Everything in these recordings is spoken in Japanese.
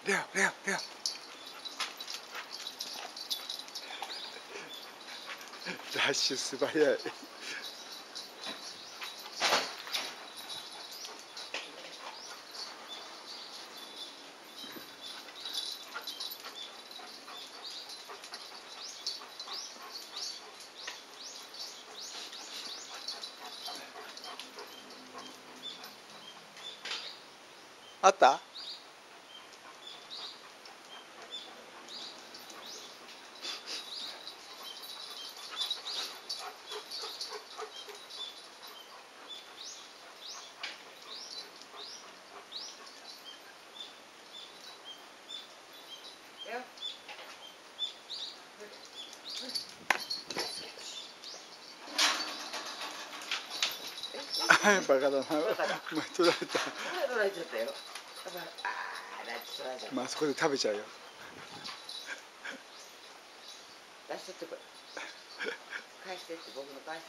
レオレオレオ。ダッシュ素早い。あった？バカだな。取られた。 取られちゃったよ。 まあそこで食べちゃうよ。 出しとってこれ。返してって僕の返して。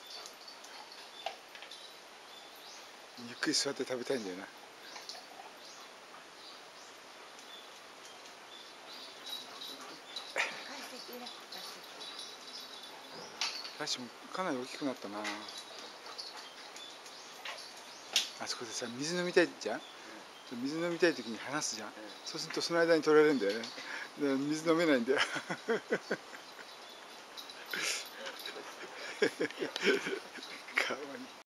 ゆっくり座って食べたいんだよな。 返してっていいね。 ラッシュもかなり大きくなったな。あそこでさ、水飲みたいじゃん。水飲みたい時に離すじゃん。そうするとその間に取られるんだよね。で水飲めないんだよ。かわいい。